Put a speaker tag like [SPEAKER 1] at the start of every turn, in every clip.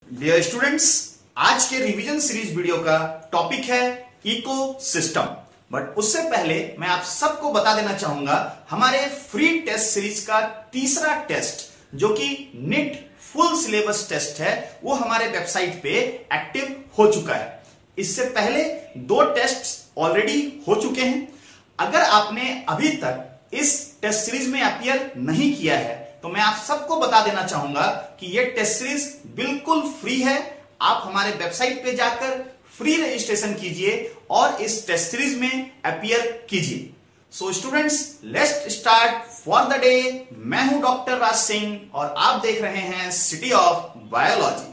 [SPEAKER 1] Dear students, आज के revision series video का टॉपिक है इकोसिस्टम। बट उससे पहले मैं आप सबको बता देना चाहूंगा हमारे फ्री टेस्ट सीरीज का तीसरा टेस्ट जो कि नीट फुल सिलेबस टेस्ट है वो हमारे वेबसाइट पे एक्टिव हो चुका है। इससे पहले दो टेस्ट ऑलरेडी हो चुके हैं। अगर आपने अभी तक इस टेस्ट सीरीज में अपीयर नहीं किया है तो मैं आप सबको बता देना चाहूंगा कि यह टेस्ट सीरीज बिल्कुल फ्री है। आप हमारे वेबसाइट पे जाकर फ्री रजिस्ट्रेशन कीजिए और इस टेस्ट सीरीज में अपीयर कीजिए। So students, let's start for the day. मैं हूं डॉक्टर राज सिंह और आप देख रहे हैं city of biology.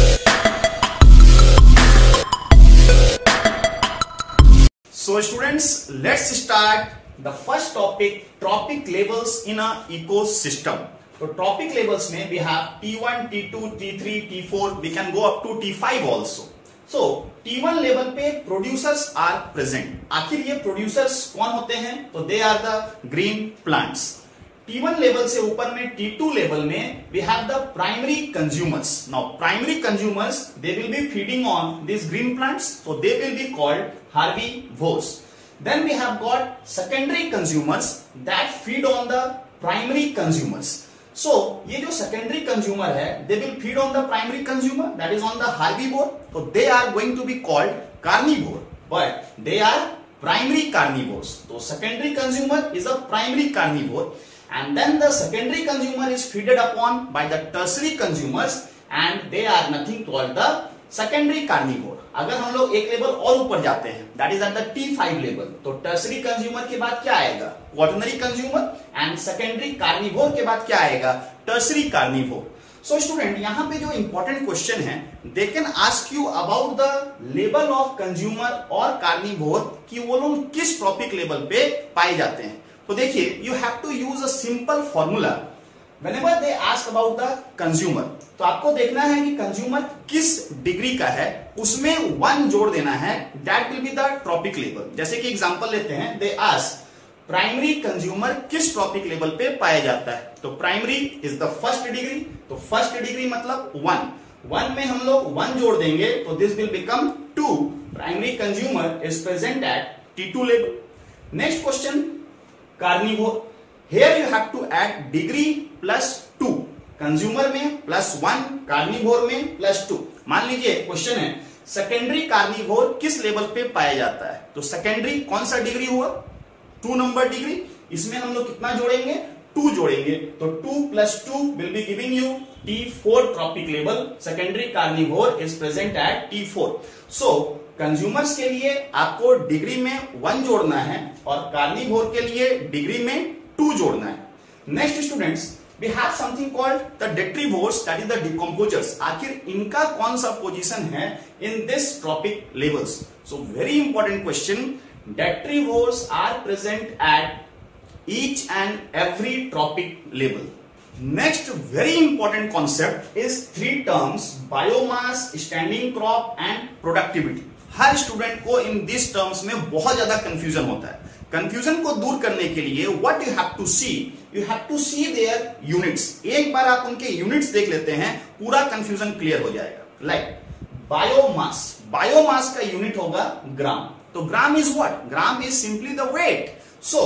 [SPEAKER 1] So students, let's start the first topic, trophic levels in a ecosystem. तो ट्रॉपिक लेवल्स में we have T1, T2, T3, T4, we can go up to T5 also. So T1 level पे producers are present. आखिर ये producers कौन होते हैं? तो they are the green plants. T1 level से ऊपर में T2 लेवल में we have the primary consumers. Now primary consumers they will be feeding on this green plants, so they will be called herbivores. Then we have got secondary consumers that feed on the primary consumers. So ये जो secondary consumer है they will feed on the primary consumer, that is on the herbivore. So they are going to be called carnivore, but they are primary carnivores. So secondary consumer is a primary carnivore, and then the secondary consumer is feeded upon by the tertiary consumers, and they are nothing called the secondary carnivore. अगर हम लोग एक level और ऊपर जाते हैं, that is at the T5 level, तो tertiary consumer के बाद क्या आएगा? Quaternary consumer. And secondary carnivore के बाद क्या आएगा? Tertiary carnivore. सो स्टूडेंट, यहां पे जो इंपॉर्टेंट क्वेश्चन है, they can ask you about the level of consumer और कार्निवोर कि वो लोग किस ट्रॉपिक लेवल पे पाए जाते हैं। तो देखिए, you have to use a simple formula whenever they ask about the consumer। तो आपको देखना है कि कंज्यूमर किस डिग्री का है, उसमें 1 जोड़ देना है, that will be the tropic level। जैसे कि एग्जांपल लेते हैं, they ask प्राइमरी कंज्यूमर किस ट्रॉपिक लेवल पे पाया जाता है, तो primary is the first degree, तो फर्स्ट डिग्री मतलब 1 में हम लोग 1 जोड़ देंगे तो this will become 2। Primary consumer is present at T2 level. Next question, carnivore. Here you have to add degree plus 2, consumer में प्लस 1, कार्निवोर में प्लस 2। मान लीजिए क्वेश्चन है सेकेंडरी कार्निवोर किस लेवल पे पाया जाता है, तो सेकेंडरी कौन सा डिग्री हुआ? 2 नंबर डिग्री। इसमें हम लोग कितना जोड़ेंगे? 2 जोड़ेंगे, तो 2 plus 2 will be giving you T4 trophic level. Secondary carnivore is present at T4। So consumers के लिए आपको डिग्री में 1 जोड़ना है और कार्निवोर के लिए डिग्री में 2 जोड़ना है। Next students, we have something called the detritivores, that is the decomposers. आखिर इनका कौन सा पोजीशन है in this trophic levels? So very important question, detritivores are present at each and every trophic level. Next very important concept is 3 terms, biomass, standing crop and productivity. हर student को in this terms में बहुत ज्यादा confusion होता है। Confusion को दूर करने के लिए what you have to see their units. एक बार आप उनके यूनिट्स देख लेते हैं, पूरा कंफ्यूजन क्लियर हो जाएगा। लाइक बायोमास का यूनिट होगा ग्राम। तो gram is what? Gram is simply the weight. So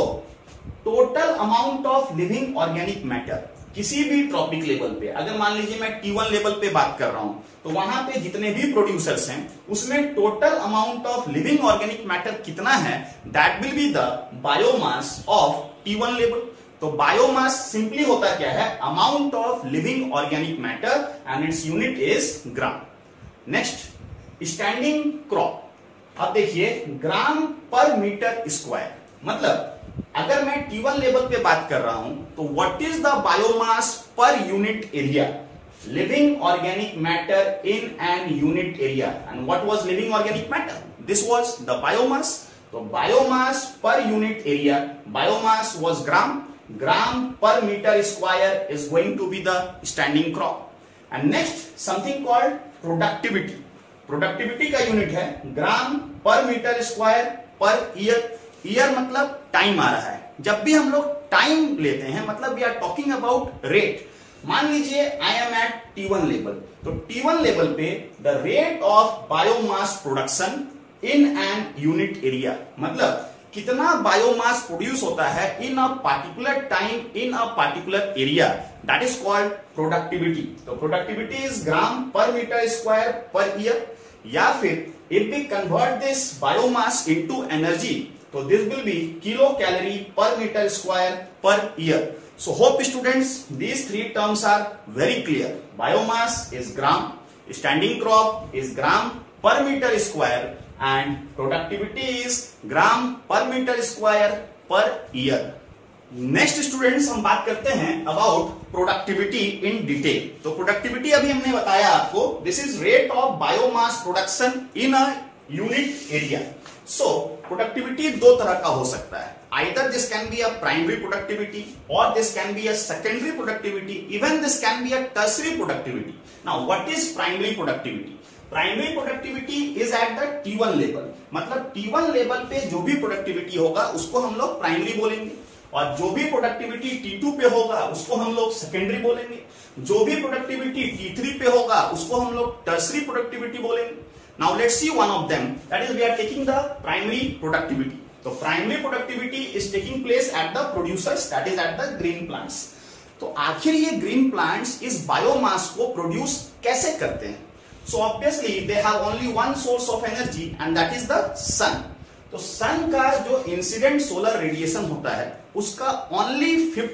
[SPEAKER 1] total amount of living organic matter किसी भी ट्रॉपिक लेवल पे, अगर मान लीजिए मैं T1 लेवल पे बात कर रहा हूं, तो वहां पे जितने भी प्रोड्यूसर्स हैं उसमें total amount of living organic matter कितना है, that will be the biomass of T1 level. तो बायोमास सिंपली होता क्या है? Amount of living organic matter and its unit is gram. Next, standing crop. अब देखिए, ग्राम पर मीटर स्क्वायर, मतलब अगर मैं T1 लेवल पे बात कर रहा हूं तो what is the biomass per unit area? Living organic matter in an unit area. And what was living organic matter? This was the biomass. तो biomass per unit area, biomass was gram per meter square is going to be the standing crop. And next, something called productivity. Productivity का unit है gram per meter square per year. Year मतलब time आ रहा है। जब भी हम लोग टाइम लेते हैं मतलब we are talking about rate. मान लीजिए I M eight T1 level, तो T1 लेवल पे the rate of biomass production in an unit area, मतलब कितना बायोमास प्रोड्यूस होता है in a particular time in a particular area, that is called productivity. तो productivity is gram per meter square per year, या फिर if we convert this biomass into energy, तो this will be kilo calorie per meter square per year. So hope students, these three terms are very clear. Biomass is gram, standing crop is gram per meter square, and productivity is gram per meter square per year. Next students, हम बात करते हैं about productivity in detail. तो productivity अभी हमने बताया आपको, this is rate of biomass production in a unit area. So productivity दो तरह का हो सकता है, either this can be a primary productivity or this can be a secondary productivity, even this can be a tertiary productivity. Now what is primary productivity? Primary productivity is at the T1 level, मतलब T1 level पे जो भी productivity होगा उसको हम लोग primary बोलेंगे, और जो भी प्रोडक्टिविटी T2 पे होगा उसको हम लोग सेकेंडरी बोलेंगे, जो भी प्रोडक्टिविटी T3 पे होगा उसको हम लोग टर्सरी प्रोडक्टिविटी बोलेंगे। Now let's see one of them, that is we are taking the primary productivity. तो primary productivity is taking place at the producers, that is at the green plants. तो आखिर ये ग्रीन प्लांट्स इस biomass को produce कैसे करते हैं? So obviously they have only one source of energy and that is the sun. तो sun का जो इंसिडेंट सोलर रेडिएशन होता है उसका only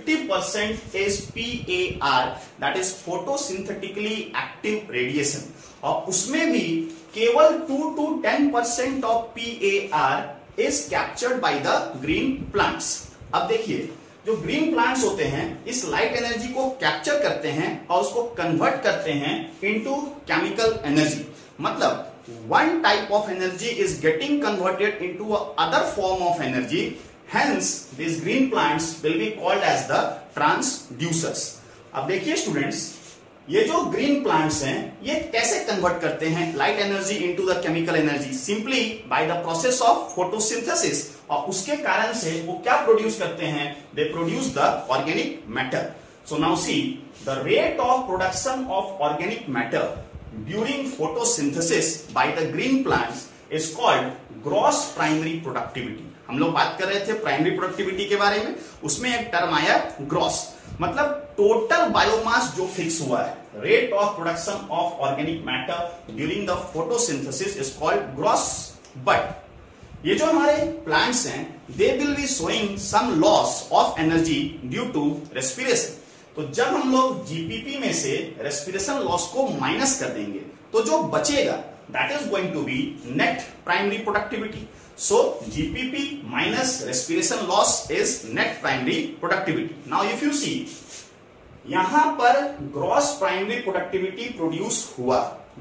[SPEAKER 1] 50% is PAR, that is photosynthetically active radiation, और उसमें भी केवल 2 to 10% of PAR is captured by the green plants। अब देखिए, जो ग्रीन प्लांट्स होते हैं इस लाइट एनर्जी को कैप्चर करते हैं और उसको कन्वर्ट करते हैं इनटू केमिकल एनर्जी, मतलब one type of energy is getting converted into other form of energy, hence these green plants will be called as the transducers। अब देखिए स्टूडेंट्स, ये जो ग्रीन प्लांट्स हैं ये कैसे कन्वर्ट करते हैं light energy into the chemical energy? Simply by the process of photosynthesis, और उसके कारण से वो क्या प्रोड्यूस करते हैं? They produce the organic matter. So now see the rate of production of organic matter during photosynthesis by the green plants is called gross primary productivity. हम लोग बात कर रहे थे प्राइमरी प्रोडक्टिविटी के बारे में, उसमें एक टर्म आया ग्रॉस, मतलब टोटल बायोमास जो फिक्स हुआ है, rate of production of organic matter during the photosynthesis is called gross. But ये जो हमारे प्लांट्स हैं they will be showing some loss of energy due to respiration. तो जब हम लोग जीपीपी में से रेस्पिरेशन लॉस को माइनस कर देंगे तो जो बचेगा that is going to be net primary productivity. So GPP minus respiration loss is net primary productivity. Now if you see, यहां पर gross primary productivity produce हुआ,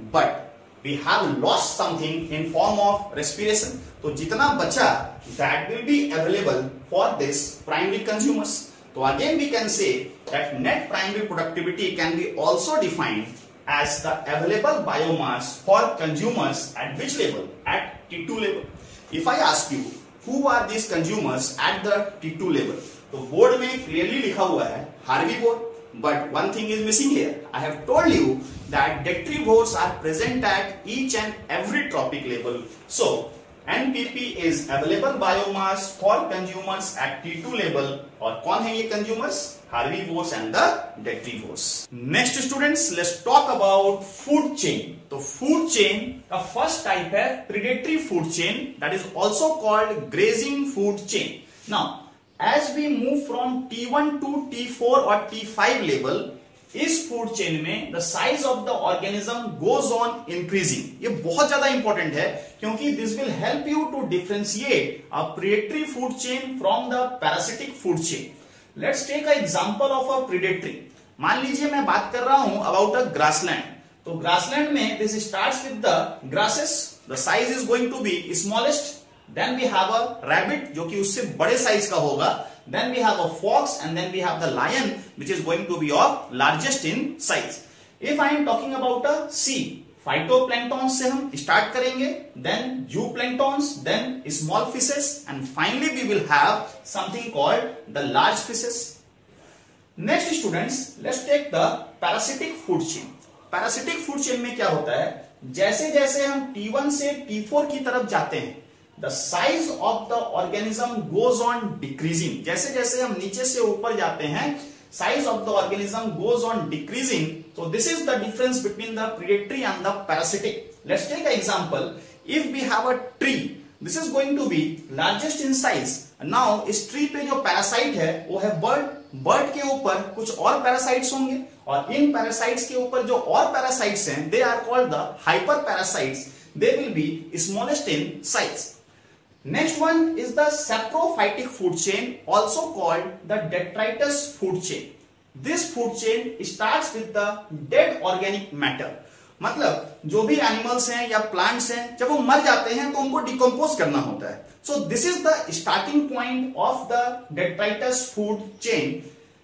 [SPEAKER 1] but we have lost something in form of respiration. तो जितना बचा that will be available for this primary consumers. तो again we can say that net primary productivity can be also defined as the available biomass for consumers at which level? At T2 level. If I ask you who are these consumers at the T2 level, तो board में clearly लिखा हुआ है herbivore, but one thing is missing here. I have told you that detrivores are present at each and every tropic level. So NPP is available biomass for consumers at T2 level, और कौन है ये consumers? Herbivores and the detrivores. Next students, let's talk about food chain. तो food chain का first type है predatory food chain, that is also called grazing food chain. Now, as we move from T1 to T4 or T5 level, इस food chain में the size of the organism goes on increasing. ये बहुत ज्यादा important है क्योंकि this will help you to differentiate a predatory food chain from the parasitic food chain. Let's take a example of a predatory. मान लीजिए मैं बात कर रहा हूं अबाउट अ ग्रासलैंड। तो ग्रासलैंड में this starts with the grasses, the size is going to be smallest, then we have a rabbit जो कि उससे बड़े साइज का होगा, then we have a fox, and then we have the lion which is going to be of largest in size. If I am talking about a sea, phytoplankton से हम start करेंगे, then zooplanktons, then small fishes, and finally we will have something called the large fishes. Next students, let's take the parasitic food chain. Parasitic food chain में क्या होता है, जैसे जैसे हम T1 से T4 की तरफ जाते हैं, the size of the organism goes on decreasing. जैसे जैसे हम नीचे से ऊपर जाते हैं, size of the organism goes on decreasing. So this is the difference between the predatory and the parasitic. Let's take an example. If we have a tree, this is going to be largest in size. Now इस tree पे जो parasite है वो है bird. Bird के ऊपर कुछ और पैरासाइट्स होंगे, और इन पैरासाइट्स के ऊपर जो और पैरासाइट्स हैं, they are called the hyper parasites. They will be smallest in size. Next one is the saprophytic food chain, also called the detritus food chain. This food chain starts with the dead organic matter. मतलब जो भी animals हैं या plants हैं, जब वो मर जाते हैं तो उनको डिकम्पोज करना होता है। So this is the starting point of the detritus food chain.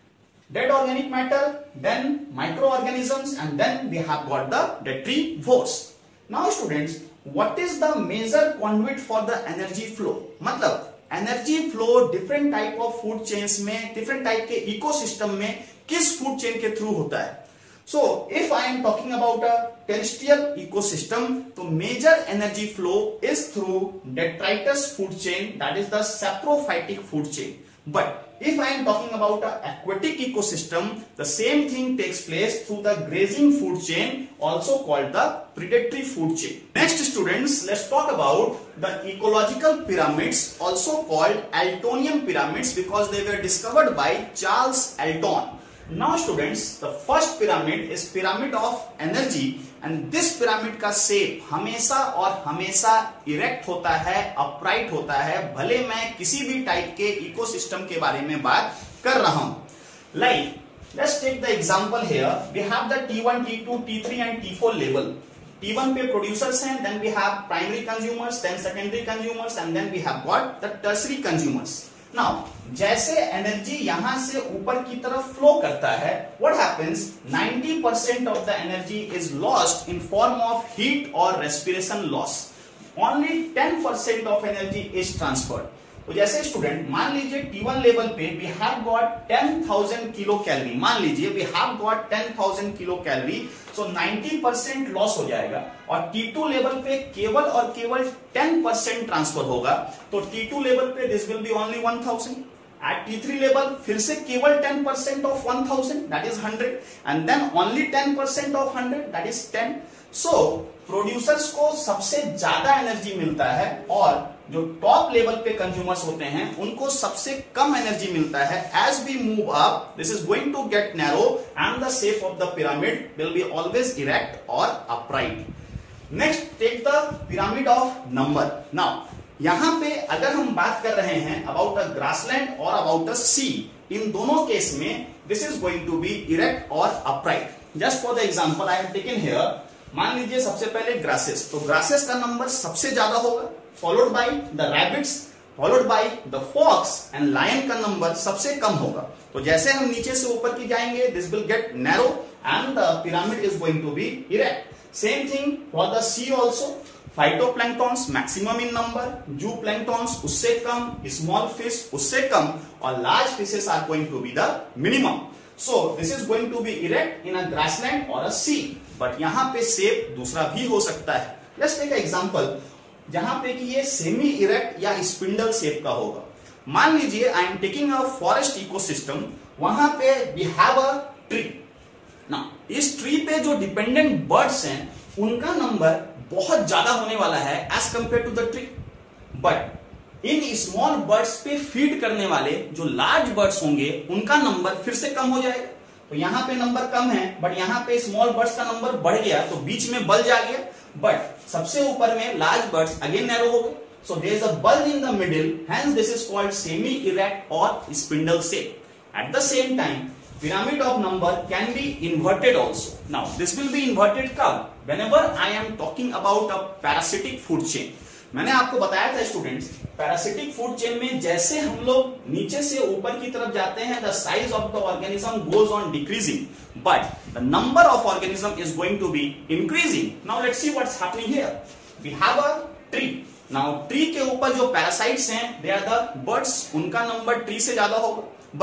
[SPEAKER 1] Dead organic matter, then microorganisms, and then we have got the detrivores. Now students, what is the major conduit for the energy flow? मतलब energy flow different type of food chains में, different type के ecosystem में किस food chain के through होता है? So if I am talking about a terrestrial ecosystem, तो major energy flow is through detritus food chain, that is the saprophytic food chain. But if I am talking about an aquatic ecosystem, the same thing takes place through the grazing food chain, also called the predatory food chain. Next students, let's talk about the ecological pyramids, also called Altonian pyramids, because they were discovered by Charles Alton. Now students, the first pyramid is pyramid of energy, and this pyramid का shape हमेशा और हमेशा erect होता है, upright होता है, भले मैं किसी भी टाइप के इकोसिस्टम के बारे में बात कर रहा हूं. Like let's take the example here. We have the T1, T2, T3 and T4 level. T1 पे producers हैं, then we have primary consumers, then secondary consumers, and then we have got the tertiary consumers. Now, जैसे energy यहां से ऊपर की तरफ flow करता है, what happens? 90% of the energy is lost in form of heat or respiration loss. Only 10% of energy is transferred. तो जैसे स्टूडेंट मान लीजिए T1 लेवल पे we have got 10,000 kilo calorie, मान लीजिए we have got 10,000 kilo calorie, so 90% loss हो जाएगा, और T2 लेवल पे केवल और केवल 10% ट्रांसफर होगा, तो T2 लेवल पे this will be only 1,000. At T3 level फिर से केवल 10% of 1,000, that is 100, and then only 10% of 100, that is 10. So producers को सबसे ज्यादा एनर्जी मिलता है, और जो टॉप लेवल पे कंज्यूमर्स होते हैं उनको सबसे कम एनर्जी मिलता है. As we move up, this is going to get narrow and the shape of the pyramid will be always erect और upright. Next, take the pyramid of number. Now यहां पे अगर हम बात कर रहे हैं अबाउट अ ग्रासलैंड और अबाउट अ सी, इन दोनों केस में this is going to be erect और upright. Just for the example I have taken here, मान लीजिए सबसे पहले ग्रासेस, तो ग्रासेस का नंबर सबसे ज्यादा होगा, followed by the rabbits, followed by the fox, and lion का नंबर सबसे कम होगा. तो जैसे हम नीचे से ऊपर की जाएंगे, this will get narrow and the pyramid is going to be erect. Same thing for the sea also. Phytoplanktons maximum in number, zooplanktons उससे कम, स्मॉल फिश उससे कम, और large fishes are going to be the minimum. So this is going to be erect in a grassland or a sea. But यहाँ पे shape दूसरा भी हो सकता है. Let's take an example, जहां पे कि ये सेमी इरेक्ट या स्पिंडल शेप का होगा. मान लीजिए I am taking a forest ecosystem, वहां पे वी हैव अ ट्री. ना इस ट्री पे जो डिपेंडेंट बर्ड्स हैं उनका नंबर बहुत ज्यादा होने वाला है as compare to the tree. But in small birds पे फीड करने वाले जो लार्ज बर्ड्स होंगे उनका नंबर फिर से कम हो जाएगा. तो यहाँ पे नंबर कम है, बट यहाँ पे स्मॉल बर्ड्स का नंबर बढ़ गया, तो बीच में बल्ज आ गया, बट सबसे ऊपर में लार्ज बर्ड्स अगेन नैरो हो गए. So there is a bulge in the middle, hence this is called semi erect और spindle shape. At the same time pyramid of number can be inverted also. Now this will be inverted कब? Whenever I am talking about a parasitic food chain. मैंने आपको बताया था students, parasitic food chain में जैसे हम लोग नीचे से ऊपर की तरफ जाते हैं, the size of the organism goes on decreasing, but the number of organism is going to be increasing. Now let's see what's happening here. We have a tree. Now tree के ऊपर जो पैरासाइट्स हैं, they are the birds, उनका number tree से ज्यादा होगा, but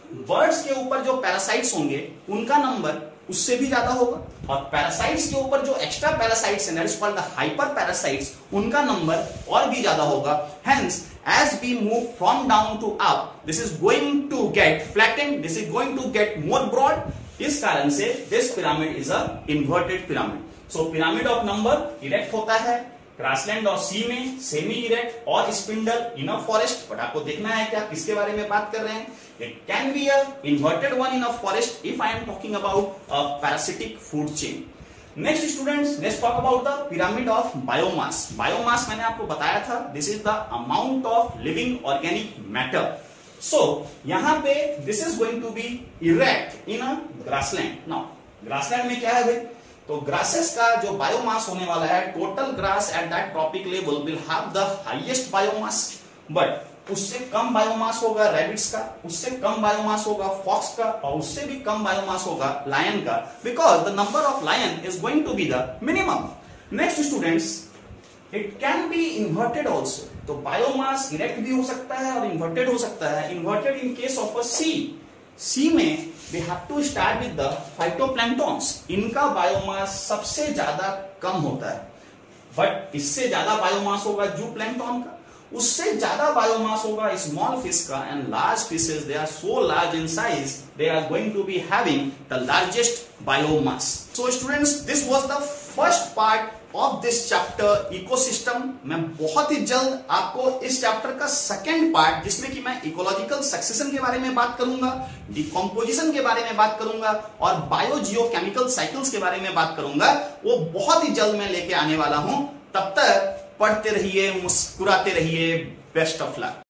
[SPEAKER 1] birds के ऊपर जो पैरासाइट्स होंगे उनका नंबर उससे भी ज्यादा होगा, और पैरासाइट्स के ऊपर जो एक्स्ट्रा पैरासाइट्स हैं that is called the hyper parasites, उनका नंबर और भी ज्यादा होगा। Hence as we move from down to up, this is going to get flattened, this is going to get more broad. इस कारण से this pyramid is a inverted pyramid. So pyramid of number erect होता है grassland और sea में, semi erect और spindle in a forest. But आपको देखना है कि आप किसके बारे में बात कर रहे हैं। It can be a inverted one in a forest if I am talking about a parasitic food chain. Next students, let's talk about the pyramid of biomass. Biomass मैंने आपको बताया था, this is the amount of living organic matter. So यहां पे this is going to be erect in a grassland. Now grassland में क्या है भाई, तो ग्रासेस का जो बायोमास होने वाला है, total grass at that trophic level will have the highest biomass, but उससे कम बायोमास होगा रैबिट्स का, उससे कम बायोमास होगा फॉक्स का, और उससे भी कम बायोमास होगा लायन का, because the number of lion is going to be the minimum. Next students, it can be inverted also. तो बायोमास इरेक्ट भी हो सकता है और इन्वर्टेड हो सकता है। Inverted in case of a sea में we have to start with the phytoplanktons, इनका बायोमास सबसे ज्यादा कम होता है, बट इससे ज्यादा बायोमास होगा जू प्लैंक्टन का, उससे ज्यादा बायोमास होगा स्मॉल फिश का, and large fishes they are so large in size they are going to be having the largest biomass. So students, this was the first part of this chapter ecosystem. मैं बहुत ही जल्द आपको इस chapter का second part, जिसमें कि मैं ecological succession के बारे में बात करूंगा, डिकम्पोजिशन के बारे में बात करूंगा और बायोजियोकेमिकल साइकिल्स के बारे में बात करूंगा, वो बहुत ही जल्द मैं लेके आने वाला हूं। तब तक पढ़ते रहिए, मुस्कुराते रहिए। Best of luck.